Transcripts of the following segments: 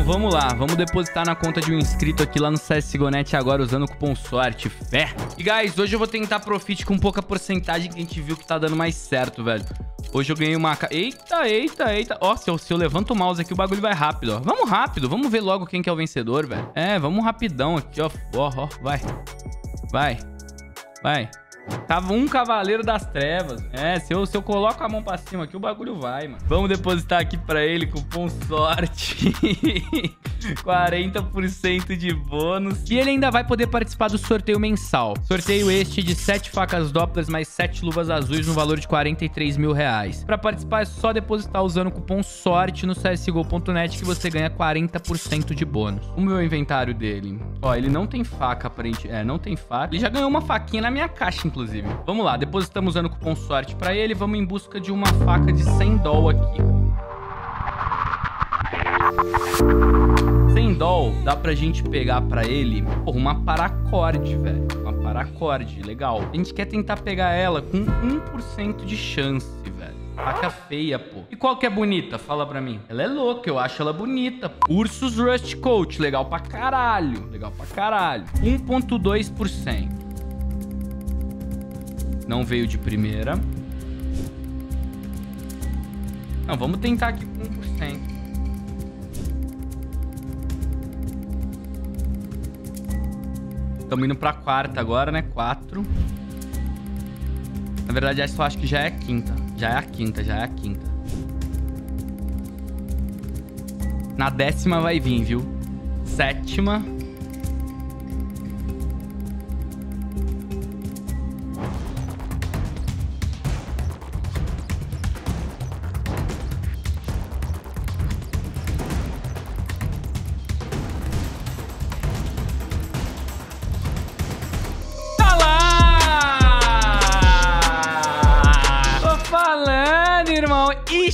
vamos lá. Vamos depositar na conta de um inscrito aqui lá no CSGO.net agora usando o cupom SORTE, fé. E, guys, hoje eu vou tentar profit com pouca porcentagem que a gente viu que tá dando mais certo, velho. Hoje eu ganhei uma... Eita, eita, eita. Ó, se eu levanto o mouse aqui, o bagulho vai rápido, ó. Vamos rápido. Vamos ver logo quem que é o vencedor, velho. É, vamos rapidão aqui, ó. Ó, vai. Vai. Vai. Tava um cavaleiro das trevas. É, se eu coloco a mão pra cima aqui, o bagulho vai, mano. Vamos depositar aqui pra ele, cupom SORTE. 40% de bônus. E ele ainda vai poder participar do sorteio mensal. Sorteio este de 7 facas Dopplers mais 7 luvas azuis no valor de 43 mil reais. Pra participar é só depositar usando o cupom SORTE no CSGO.net que você ganha 40% de bônus. O meu inventário dele. Ó, ele não tem faca, aparentemente. É, não tem faca. Ele já ganhou uma faquinha na minha caixa, inclusive. Vamos lá, depositamos usando o cupom SORTE pra ele. Vamos em busca de uma faca de 100 doll aqui. 100 doll dá pra gente pegar pra ele, porra, uma paracorde, velho. Uma paracorde, legal. A gente quer tentar pegar ela com 1% de chance, velho. Faca feia, pô. E qual que é bonita? Fala pra mim. Ela é louca, eu acho ela bonita. Ursus Rust Coat, legal pra caralho. Legal pra caralho. 1,2%. Não veio de primeira. Não, vamos tentar aqui com 1%. Estamos indo pra quarta agora, né? 4. Na verdade, eu acho que já é a quinta. Já é a quinta, já é a quinta. Na 10ª vai vir, viu? 7ª. Irmão,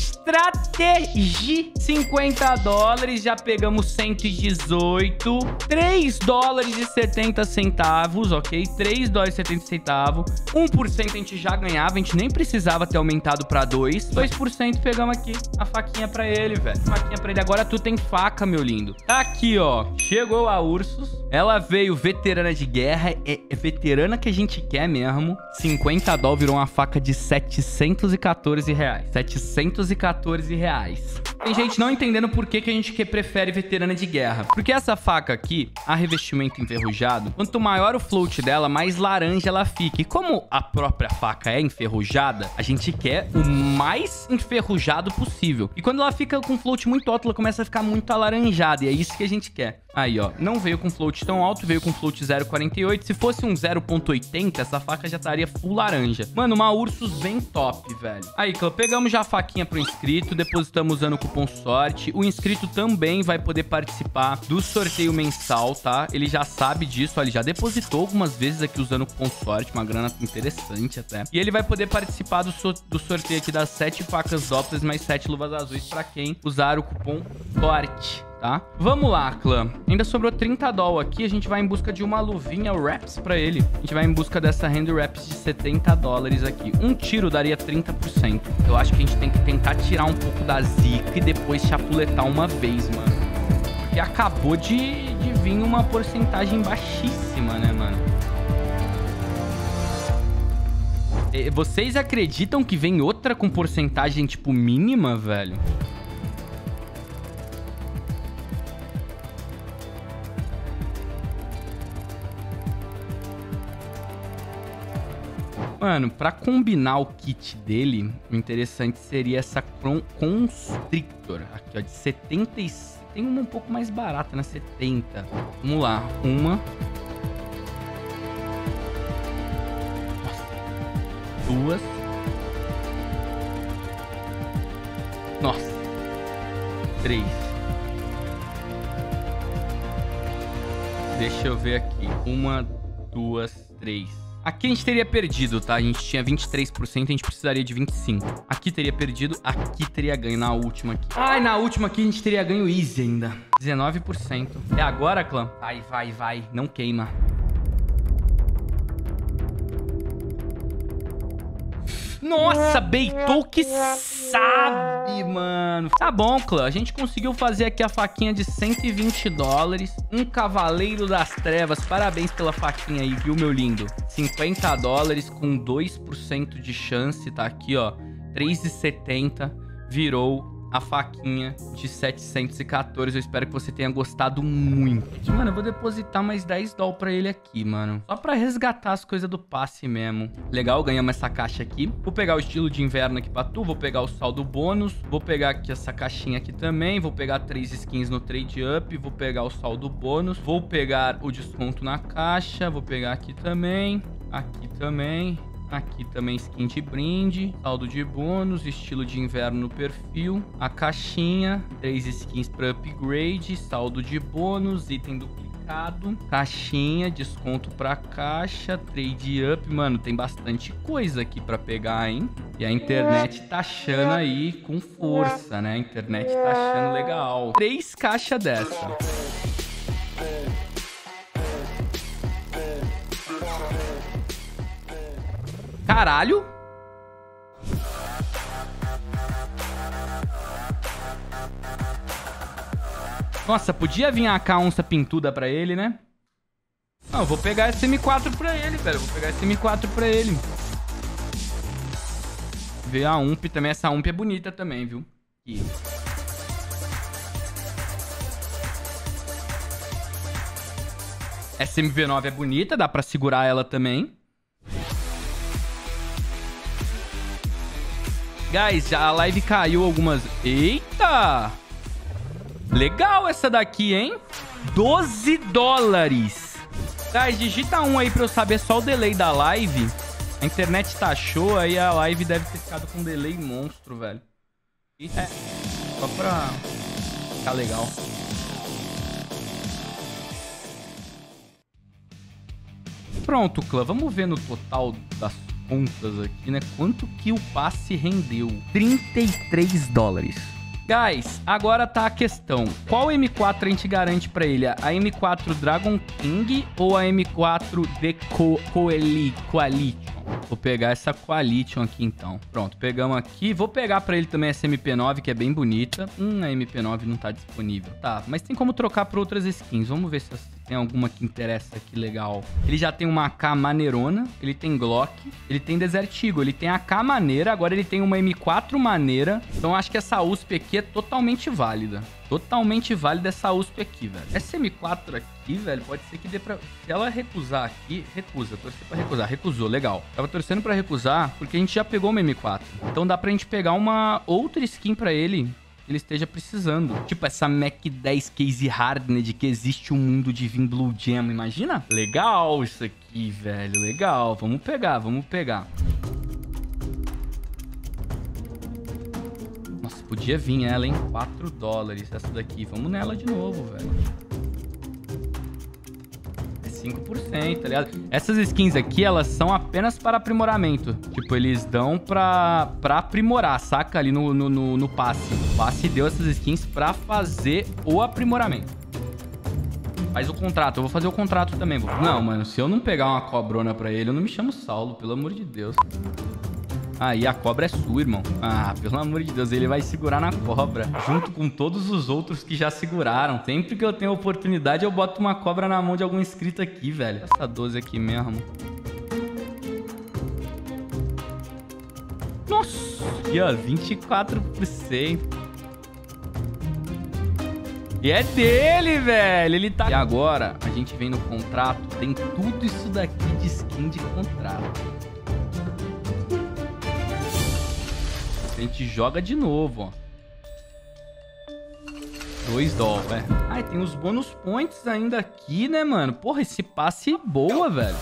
estratégia 50 dólares, já pegamos 118, 3 dólares e 70 centavos, ok? 3 dólares e 70 centavos, 1% a gente já ganhava, a gente nem precisava ter aumentado pra 2% pegamos aqui a faquinha pra ele, velho. Faquinha pra ele, agora tu tem faca, meu lindo. Tá aqui, ó, chegou a Ursus, ela veio veterana de guerra, é veterana que a gente quer mesmo, 50 dólares virou uma faca de 714 reais. 714 reais. Tem gente não entendendo por que a gente prefere veterana de guerra. Porque essa faca aqui, a revestimento enferrujado, quanto maior o float dela, mais laranja ela fica. E como a própria faca é enferrujada, a gente quer o mais enferrujado possível. E quando ela fica com float muito alto, ela começa a ficar muito alaranjada. E é isso que a gente quer. Aí, ó, não veio com float tão alto, veio com float 0,48. Se fosse um 0,80, essa faca já estaria full laranja. Mano, uma Ursus bem top, velho. Aí, clã, pegamos já a faquinha pro inscrito, depositamos usando o cupom SORTE. O inscrito também vai poder participar do sorteio mensal, tá? Ele já sabe disso, ó, ele já depositou algumas vezes aqui usando o cupom SORTE, uma grana interessante até. E ele vai poder participar do sorteio aqui das 7 facas Dopplers mais 7 luvas azuis pra quem usar o cupom SORTE. Tá? Vamos lá, clã. Ainda sobrou 30 doll aqui. A gente vai em busca de uma luvinha wraps pra ele. A gente vai em busca dessa hand wraps de 70 dólares aqui. Um tiro daria 30%. Eu acho que a gente tem que tentar tirar um pouco da zica e depois chapuletar uma vez, mano. Porque acabou de vir uma porcentagem baixíssima, né, mano? Vocês acreditam que vem outra com porcentagem, tipo, mínima, velho? Mano, pra combinar o kit dele, o interessante seria essa Constrictor. Aqui, ó, de 76. Tem uma um pouco mais barata, né? 70. Vamos lá. Uma. Duas. Nossa. 3. Deixa eu ver aqui. 1, 2, 3. Aqui a gente teria perdido, tá? A gente tinha 23%, a gente precisaria de 25%. Aqui teria perdido, aqui teria ganho na última aqui. Ai, na última aqui a gente teria ganho easy ainda. 19%. É agora, clã? Vai, vai, vai. Não queima. Nossa, beitou que sabe, mano. Tá bom, clã. A gente conseguiu fazer aqui a faquinha de 120 dólares. Um Cavaleiro das Trevas. Parabéns pela faquinha aí, viu, meu lindo? 50 dólares com 2% de chance. Tá aqui, ó. 3,70. Virou a faquinha de 714. Eu espero que você tenha gostado muito. Mano, eu vou depositar mais 10 dólares pra ele aqui, mano. Só pra resgatar as coisas do passe mesmo. Legal, ganhamos essa caixa aqui. Vou pegar o estilo de inverno aqui pra tu. Vou pegar o saldo bônus. Vou pegar aqui essa caixinha aqui também. Vou pegar 3 skins no trade up. Vou pegar o saldo bônus. Vou pegar o desconto na caixa. Vou pegar aqui também. Aqui também. Aqui também skin de brinde, saldo de bônus, estilo de inverno no perfil, a caixinha, 3 skins para upgrade, saldo de bônus, item duplicado, caixinha, desconto para caixa, trade up. Mano, tem bastante coisa aqui para pegar, hein? E a internet tá achando aí com força, né? A internet tá achando legal. 3 caixas dessa. Caralho. Nossa, podia vir a onça pintuda pra ele, né? Não, eu vou pegar esse M4 pra ele, velho. Vou pegar esse M4 pra ele. Ver a UMP também. Essa UMP é bonita também, viu? Aqui. Essa MV9 é bonita, dá pra segurar ela também. Guys, a live caiu algumas... Eita! Legal essa daqui, hein? 12 dólares. Guys, digita 1 aí pra eu saber só o delay da live. A internet tá show, aí a live deve ter ficado com um delay monstro, velho. É, só pra ficar legal. Pronto, clã. Vamos ver no total das contas aqui, né? Quanto que o passe rendeu? 33 dólares. Guys, agora tá a questão. Qual M4 a gente garante pra ele? A M4 Dragon King ou a M4 The Coalition? Vou pegar essa Coalition aqui, então. Pronto, pegamos aqui. Vou pegar pra ele também essa MP9, que é bem bonita. A MP9 não tá disponível. Tá, mas tem como trocar por outras skins. Vamos ver se tem alguma que interessa aqui legal. Ele já tem uma AK maneirona. Ele tem Glock. Ele tem Desert Eagle. Ele tem AK maneira. Agora ele tem uma M4 maneira. Então acho que essa USP aqui é totalmente válida. Totalmente válida essa USP aqui, velho. Essa M4 aqui, velho, pode ser que dê pra... Se ela recusar aqui, recusa. Torcer pra recusar. Recusou, legal. Tava torcendo pra recusar porque a gente já pegou uma M4. Então dá pra gente pegar uma outra skin pra ele que ele esteja precisando. Tipo essa Mac 10 Case Hardened que existe um mundo de Vim Blue Gem, imagina? Legal isso aqui, velho. Legal. Vamos pegar, vamos pegar. Nossa, podia vir ela, hein? 4 dólares essa daqui. Vamos nela de novo, velho. É 5%, tá ligado? Essas skins aqui, elas são apenas para aprimoramento. Tipo, eles dão pra aprimorar, saca? Ali no passe. O passe deu essas skins pra fazer o aprimoramento. Faz o contrato. Eu vou fazer o contrato também. Não, mano, se eu não pegar uma cobrona pra ele, eu não me chamo Saulo, pelo amor de Deus. Aí a cobra é sua, irmão. Ah, pelo amor de Deus, ele vai segurar na cobra. Junto com todos os outros que já seguraram. Sempre que eu tenho oportunidade, eu boto uma cobra na mão de algum inscrito aqui, velho. Essa 12 aqui mesmo. Nossa! Aqui, ó, 24%. E é dele, velho. Ele tá... E agora, a gente vem no contrato. Tem tudo isso daqui de skin de contrato. A gente joga de novo, ó. 2 dólares, é. Ai, tem os bônus points ainda aqui, né, mano? Porra, esse passe boa, velho.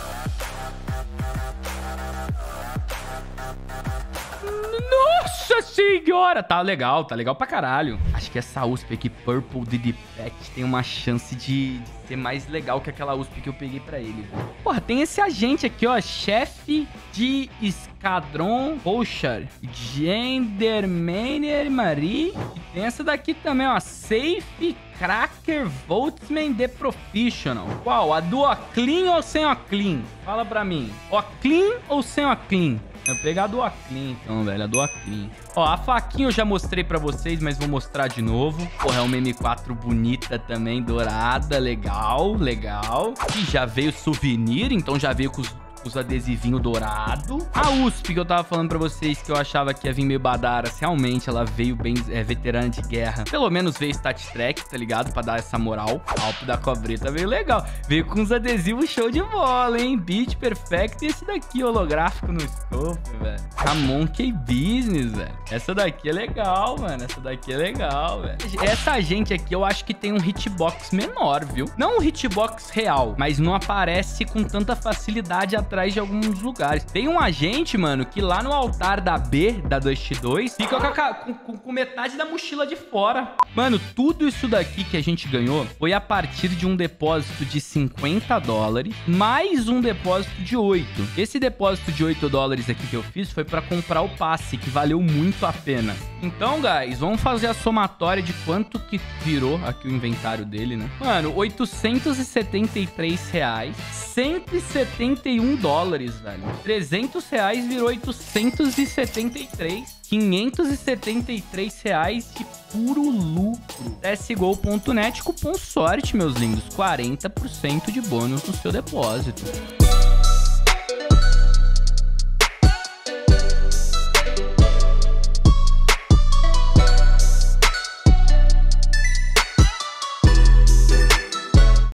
Nossa senhora! Tá legal pra caralho. Acho que essa USP aqui, Purple DD Pet, tem uma chance de ser mais legal que aquela USP que eu peguei pra ele, velho. Porra, tem esse agente aqui, ó. Chefe de Esquadrão Rocher. Gendarmerie Marie. E tem essa daqui também, ó. Safe Cracker Voltsman The Professional. Qual? A do Oclean ou sem Oclean? Fala pra mim. Oclean ou sem Oclean? Vou pegar a do Aclean, então, velho. A do Aclean. Ó, a faquinha eu já mostrei pra vocês, mas vou mostrar de novo. Porra, é uma M4 bonita também, dourada. Legal, legal. E já veio souvenir, então já veio com os adesivinhos dourados. A USP, que eu tava falando pra vocês que eu achava que ia vir meio badaras, realmente ela veio bem veterana de guerra. Pelo menos veio Stat Trek, tá ligado? Pra dar essa moral. Alp da Cobreta veio legal. Veio com uns adesivos show de bola, hein? Beat Perfect e esse daqui, holográfico no scope, velho. A Monkey Business, velho. Essa daqui é legal, mano. Essa daqui é legal, velho. Essa gente aqui eu acho que tem um hitbox menor, viu? Não um hitbox real, mas não aparece com tanta facilidade atrás de alguns lugares. Tem um agente, mano, que lá no altar da B, da 2x2, fica com metade da mochila de fora. Mano, tudo isso daqui que a gente ganhou foi a partir de um depósito de 50 dólares, mais um depósito de 8. Esse depósito de 8 dólares aqui que eu fiz foi pra comprar o passe, que valeu muito a pena. Então, guys, vamos fazer a somatória de quanto que virou aqui o inventário dele, né? Mano, 873 reais, 171 dólares, velho. 300 reais virou 873. 573 reais de puro lucro. CSGO.net, cupom sorte, meus lindos. 40% de bônus no seu depósito.